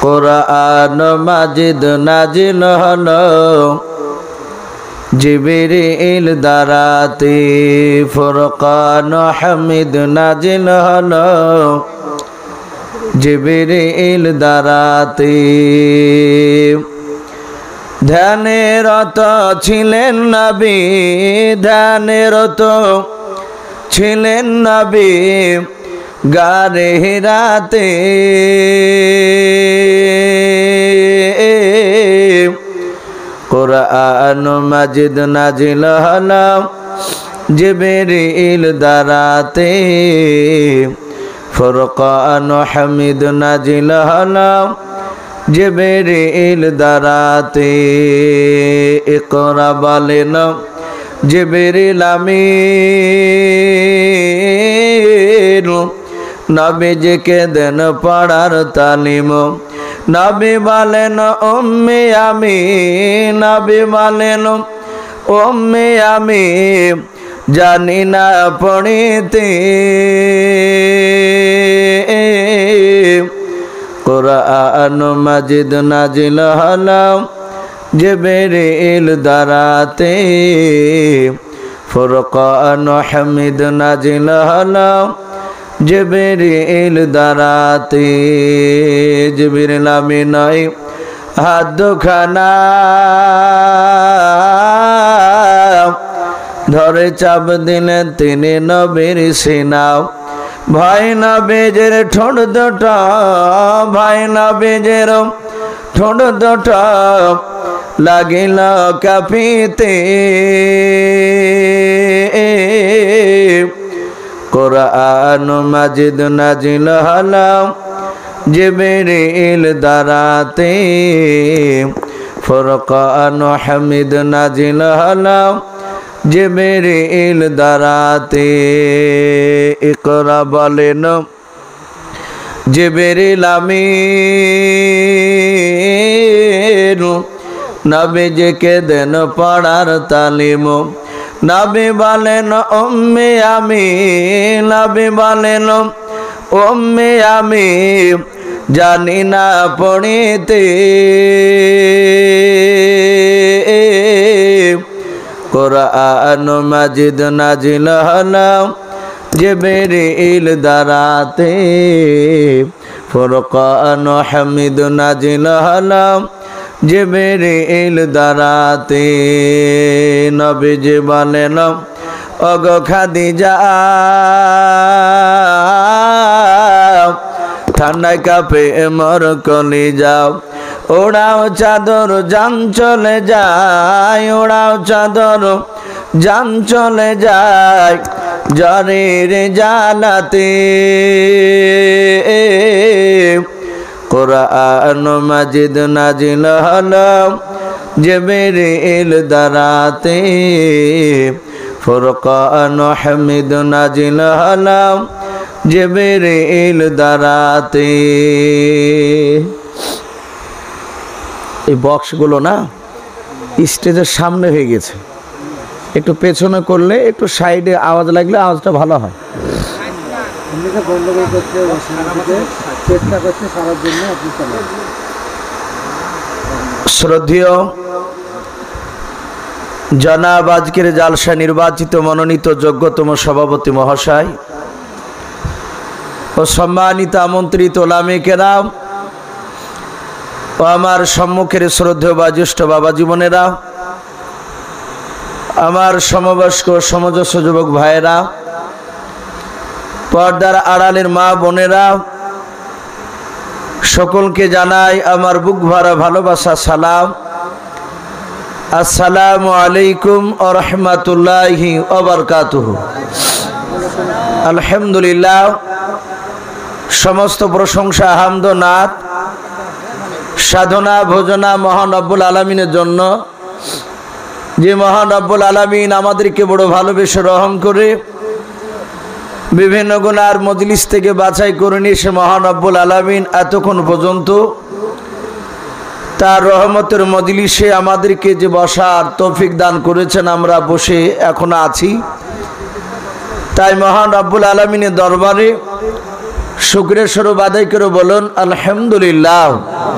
কুরআন মাজিদ নাজিল হলো জিবরিল দ্বারাতে, ফুরকান হামিদ নাজিল হলো জিবরিল দ্বারাতে। ধ্যানরত ছিলেন নবী, ধ্যানরত ছিলেন নবী গারে হিরাতে। কুরআন মাজিদ নাজিল হলো জিবরিল দ্বারাতে, ফুরকান হামিদ নাজিল হলো জিবরিল দ্বারাতে। ইকরা বলেন জিবরিল আমিন, নবীজিকে দেন পড়ার তালিম। নবী বলেন উম্মে আমি, নবী বলেন উম্মে আমি জানি না পড়িতে। কুরআন মাজিদ নাজিল হলো জিবরিল দ্বারাতে, ফুরকান হামিদ নাজিল হলো জিবরিল দ্বারাতে। জিবরিল আমিন হাত দুখানা ধরে চাপ দিলেন তিনি নবীর সিনা। ভাই নবীজের ঠোঁট দুটো, ভাই নবীজের ঠোঁট দুটো লাগিল কাঁপিতে। কুরআন মাজিদ নাজিল হলো জিবরিল দ্বারাতে, ফুরকান হামিদ নাজিল হলো জিবরিল দ্বারাতে। ইকরা বলেন জিবরিল আমিন, নবীজিকে দেন পড়ার তালিম। নবী বলেন উম্মে আমি, নবী বলেন উম্মে আমি জানি না পড়িতে। কুরআন মাজিদ নাজিল হলো জিবরিল দ্বারাতে, ফুরকান হামিদ নাজিল হলো জিবরিল দ্বারাতে। নবীজি বলেন ওগো খাদিজা, ঠান্ডায় কাঁপে মোর কলিজা। ওড়াও চাদর জান চলে যায়, ওড়াও চাদর জান চলে যায় জ্বরের জ্বালাতে। কুরআন মাজিদ নাজিল হলো জিবরিল দ্বারাতে, ফুরকান হামিদ নাজিল হলো জিবরিল দ্বারাতে। এই বক্সগুলো না স্টেজের সামনে হয়ে গেছে, একটু পেছনে করলে একটু সাইডে আওয়াজ লাগলে আওয়াজটা ভালো হয়। শ্রদ্ধেয় জনাব, আজকের জালসা নির্বাচিত মনোনীত যোগ্যতম সভাপতি মহাশয় ও সম্মানিত আমন্ত্রিত ওলামে কেরাম ও আমার সম্মুখের শ্রদ্ধেয় বা জ্যেষ্ঠ বাবা জীবনেরা, আমার সমবয়স্ক সমজস্ব যুবক ভাইয়েরা, পর্দার আড়ালের মা বোনেরা, সকলকে জানাই আমার বুক ভরা ভালোবাসা সালাম। আসসালামু আলাইকুম ওয়া রাহমাতুল্লাহি ওয়া বারাকাতুহু। আলহামদুলিল্লাহ, সমস্ত প্রশংসা হামদ নাত সাধনা ভোজনা মহান রব্বুল আলামিনের জন্য, যে মহান রব্বুল আলামিন আমাদেরকে বড় ভালোবেসে রহম করে বিভিন্ন গুনার মজলিস থেকে বাছাই করে নিয়ে সে মহান রব্বুল আলামিন এতক্ষণ পর্যন্ত তার রহমতের মজলিসে আমাদেরকে যে বসার তৌফিক দান করেছেন, আমরা বসে এখনো আছি। তাই মহান রব্বুল আলামিনের দরবারে শুকরের স্বরূপ আদায় করে বলুন আলহামদুলিল্লাহ।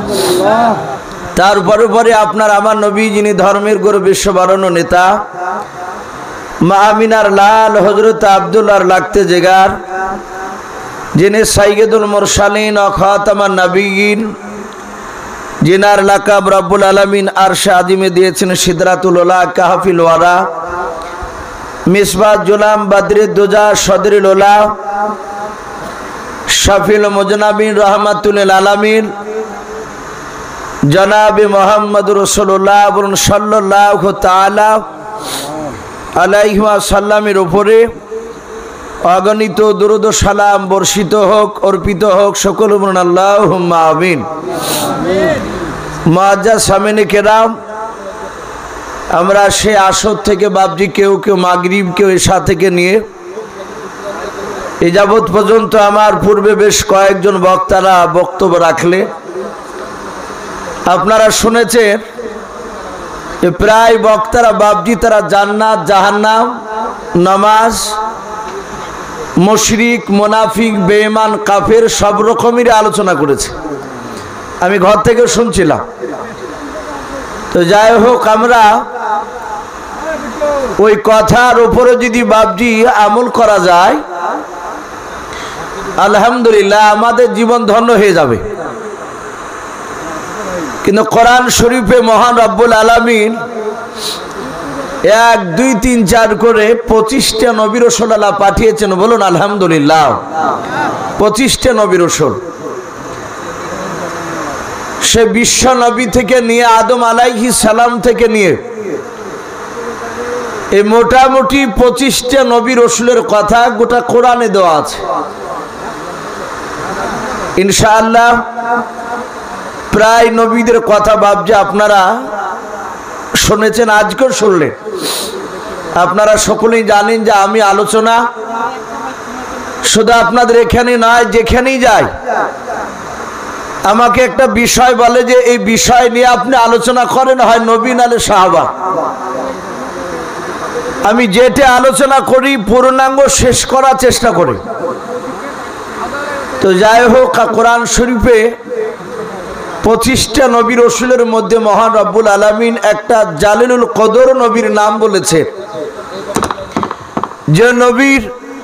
তারপরে পরে আপনার আমার নবী, যিনি ধর্মের গুরু, বিশ্ব বাড়ানো নেতা, মা আমিনার লাল হযরত আব্দুল্লাহর লাগতে জেগার, যিনি সাইয়্যিদুল মুরসালিন ও খাতামান নবিয়্যিন, जिनार लाकाब रब्बुल आलमीन आरशे आज़िमे दिएছেন सिदरातुल उला, काहफिल वारा, मिसबाह जुलाम, बद्रिद दुजा, सदरिल उला, शफील मुजनबिन, रहमतुल आलमीन, जनाब मुहम्मद रसूलुल्लाह सल्लल्लाहु ताआला अलैहि वसल्लामेर उपरे अगणित दुरूद ও সালাম বর্ষিত হোক, অর্পিত হোক। সকল বলুন আল্লাহুম্মা আমিন। মুআজ্জাজ সামিনে কেরাম, আমরা সে আসর থেকে বাবজি কেউ কেউ মাগরিব, কেউ এশা থেকে নিয়ে এই যাবৎ পর্যন্ত আমার পূর্বে বেশ কয়েকজন বক্তারা বক্তব্য রাখলে আপনারা শুনেছেন যে প্রায় বক্তারা বাবজি তারা জান্নাত, জাহান্নাম, নামাজ, মুশরিক, মুনাফিক, বেঈমান, কাফের সব রকমের আলোচনা করেছে। আমি ঘর থেকে শুনছিলাম। তো যাই হোক, আমরা ওই কথার উপরে যদি বাবজি আমল করা যায়, আলহামদুলিল্লাহ আমাদের জীবন ধন্য হয়ে যাবে। কিন্তু কোরআন শরীফে মহান রব্বুল আলামিন 1 2 3 4 করে 25টা নবী রাসূল আল্লাহ পাঠিয়েছেন। বলুন আলহামদুলিল্লাহ। 25টা নবী রাসূল, সে বিশ্ব নবী থেকে নিয়ে আদম আলাইহিস সালাম থেকে নিয়ে এই মোটামুটি 25টা নবী রাসূলের কথা গোটা কোরআনে দেওয়া আছে। ইনশাআল্লাহ প্রায় নবীদের কথা বাবজি আপনারা শুনেছেন, আজকেও শুনলেন। আপনারা সকলেই জানেন যে আমি আলোচনা শুধু আপনাদের এখানে নয়, যেখানেই যাই আমাকে একটা বিষয় বলে যে এই বিষয় নিয়ে আপনি আলোচনা করেন, হয় নবী নালে সাহাবা। আমি যেটা আলোচনা করি পূর্ণাঙ্গ শেষ করার চেষ্টা করি। তো যাই হোক, কোরআন শরীফে 25টা নবী রাসূলের মধ্যে মহান রব্বুল আলামিন একটা জালিলুল কদর নবীর নাম বলেছে, যে নবীর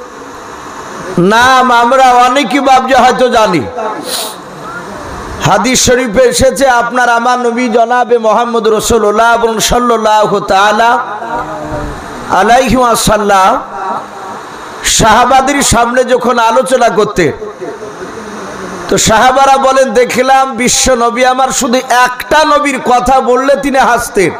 নাম আমরা অনেকেই বাবজি হয়তো জানি। হাদিস শরীফে এসেছে, আপনার আমার নবী জনাবে মুহাম্মদ রাসূলুল্লাহ সাল্লাল্লাহু তাআলা আলাইহি ওয়াসাল্লাম সাহাবাদের সামনে যখন আলোচনা করতে, তো সাহাবারা বলেন দেখলাম বিশ্ব নবী আমার শুধু একটা নবীর কথা বললে তিনি হাসতেন।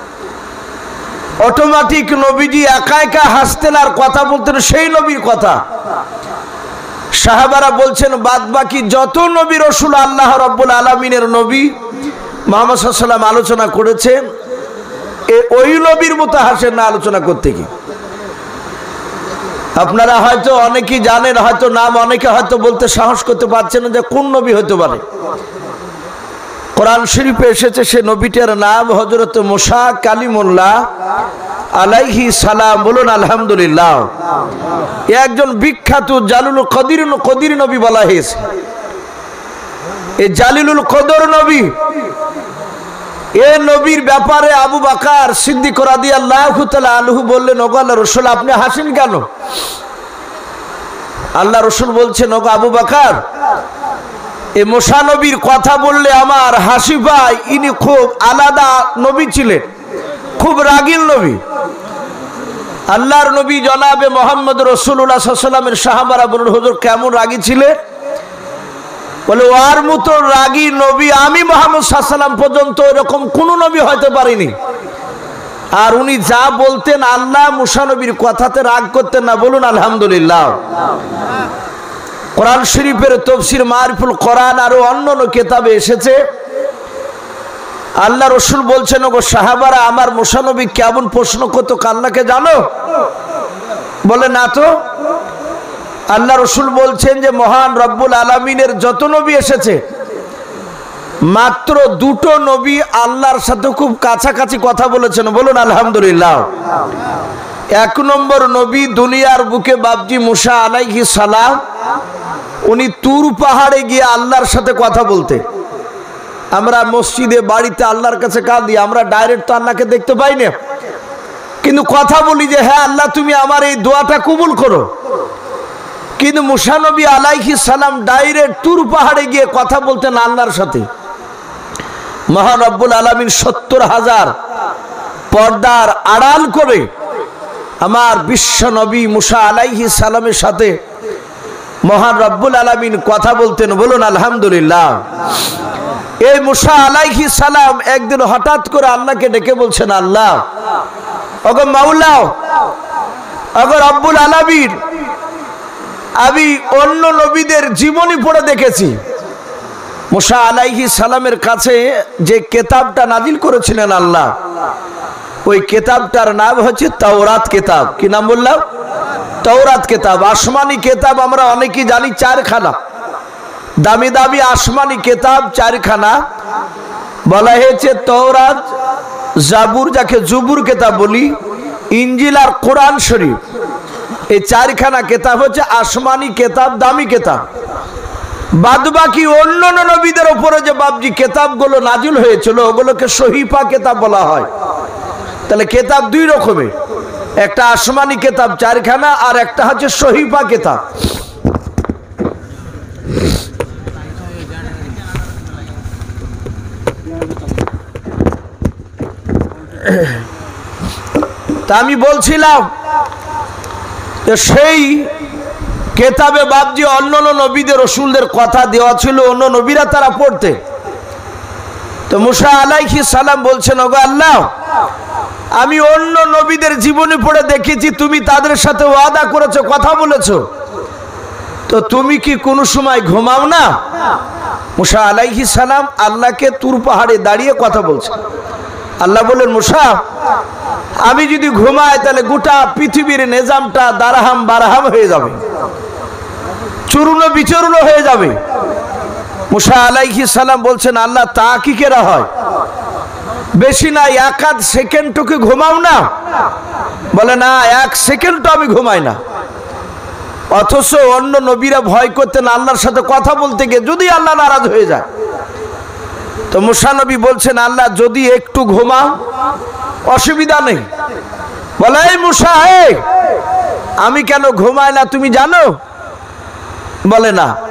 অটোমেটিক নবীজি একা একা হাসতেন আর কথা বলতেন সেই নবীর কথা। সাহাবারা বলছেন বাদ বাকি যত নবী রাসূল আল্লাহ রাব্বুল আলামিনের নবী মুহাম্মদ সাল্লাল্লাহু আলাইহি ওয়াসাল্লাম আলোচনা করেছেন, ওই নবীর মতো হাসেন না আলোচনা করতে গিয়ে। আপনারা হয়তো অনেকেই জানেন, হয়তো নাম অনেকে হয়তো বলতে সাহস করতে পারছেন না যে কোন নবী হতে পারে। কোরআন শরীফে এসেছে সে নবীটার নাম হযরত মুসা কালিমুল্লাহ আলাইহি সালাম। বলুন আলহামদুলিল্লাহ। একজন বিখ্যাত জালিলুল কদর নবী বলা হয়েছে। এই জালিলুল কদর নবী, এই নবীর ব্যাপারে আবু বকর সিদ্দিক রাদিয়াল্লাহু তাআলা আনহু বললেন, ওগো আল্লাহর রাসূল আপনি হাসেন কেন? আল্লাহ রাসূল বলছেন, ওগো আবু বকর, এই মুসা নবীর কথা বললে আমার হাসি পায়। ইনি খুব আলাদা নবী ছিলেন, খুব রাগীল নবী। আল্লাহর নবী জনাবে মুহাম্মদ রাসূলুল্লাহ সাল্লাল্লাহু আলাইহি ওয়াসাল্লামের সাহাবারা বলল, হুজুর কেমন রাগী ছিলেন? বলে ওর মতো রাগী নবী আমি মুহাম্মদ সাল্লাল্লাহু আলাইহি ওয়াসাল্লাম পর্যন্ত এরকম কোন নবী হতে পারিনি। আর উনি যা বলতেন আল্লাহ মুসা নবীর কথাতে রাগ করতেন না। বলুন আলহামদুলিল্লাহ। কোরআন শরীফের তাফসীর মারিফুল কোরআন আর অন্যান্য কিতাবে এসেছে, আল্লাহ রাসূল বলছেন, ওগো সাহাবারা আমার মুসা নবী কেমন প্রশ্ন করতো আল্লাহকে জানো? বলে না তো। আল্লাহ রাসূল বলছেন যে মহান রব্বুল আলামিনের যত নবী এসেছে মাত্র 2টো নবী আল্লাহর সাথে খুব কাছাকাছি কথা বলেছেন। বলুন আলহামদুলিল্লাহ। 1 নম্বর নবী দুনিয়ার বুকে বাবজি মুসা আলাইহিস সালাম, উনি তুর পাহাড়ে গিয়ে আল্লাহর সাথে কথা বলতে। আমরা মসজিদে বাড়িতে আল্লাহর কাছে কাঁদি, আমরা ডাইরেক্ট তো আল্লাহকে দেখতে পাই না, কিন্তু কথা বলি যে হ্যাঁ আল্লাহ তুমি আমার এই দোয়াটা কবুল করো। কিন্তু মুসা নবী আলাইহিস সালাম ডাইরেক্ট তুর পাহাড়ে গিয়ে কথা বলতেন আল্লাহর সাথে। মহান রব্বুল আলামিন ৭০,০০০ পর্দার আড়াল করে আমার বিশ্ব নবী মুসা আলাইহিস সালামের সাথে মহান রব্বুল আলামিন কথা বলতেন। বলুন আলহামদুলিল্লাহ। এই মুসা আলাইহিস সালাম একদিন হঠাৎ করে আল্লাহকে ডেকে বলছেন, আল্লাহ ওগো মাওলা, ওগো রব্বুল আলামিন, আমি অন্য নবীদের জীবনী পড়ে দেখেছি মুসা আলাইহিস সালামের কাছে যে কিতাবটা নাজিল করেছিলেন আল্লাহ, ওই কিতাবটার নাম হচ্ছে তাওরাত কিতাব। কি নাম বললাম? তাওরাত কিতাব। আসমানি কিতাব আমরা অনেকেই জানি 4খানা, দামি দামি আসমানি কিতাব 4খানা। বলা হয়েছে তাওরাত, জাবুর, যাকে জুবুর কিতাব বলি, ইনজিল আর কোরআন শরীফ। এই 4খানা কিতাব হচ্ছে আসমানি কিতাব, দামি কিতাব। বাদ বাকি অন্য নবীদের উপরে যে বাবজি কিতাবগুলো নাজিল হয়েছিল ওগুলোকে সহিফা কিতাব বলা হয়। তাহলে কিতাব 2 রকমের, একটা আসমানি কিতাব 4খানা আর একটা হচ্ছে সহিফা কিতাব। তা আমি বলছিলাম সেই কেতাবে বাবজি অন্য নবীদের রসুলদের কথা দেওয়া ছিল, অন্য নবীরা তারা পড়তে। তো মুসা আলাইহিস সালাম বলছেন, ওগো আল্লাহ, আমি অন্য নবীদের জীবনী পড়ে দেখেছি তুমি তাদের সাথে ওয়াদা করেছো, কথা বলেছো, তো তুমি কি কোনো সময় ঘুমাও না? মুসা আলাইহিস সালাম আল্লাহকে তুর পাহাড়ে দাঁড়িয়ে কথা বলছেন। আল্লাহ বলেন, মুসা, আমি যদি ঘুমাই তাহলে গোটা পৃথিবীর নিজামটা দারহাম বারহাম হয়ে যাবে, চূর্ণ বিচূর্ণ হয়ে যাবে। মুসা আলাইহিস সালাম বলছেন, আল্লাহ তা কি কেরা হয়? বেশি না 1 সেকেন্ডটুকু ঘুমাও না? বলে না, 1 সেকেন্ডও আমি ঘুমাই না। অথচ অন্য নবীরা ভয় করতেন আল্লাহর সাথে কথা বলতে গিয়ে যদি আল্লাহ নারাজ হয়ে যায়। তো মুসা নবী বলছেন, আল্লাহ যদি একটু ঘুমাও অসুবিধা নেই। বলে, এই মুসা, আমি কেন ঘুমাই না তুমি জানো? বলে না।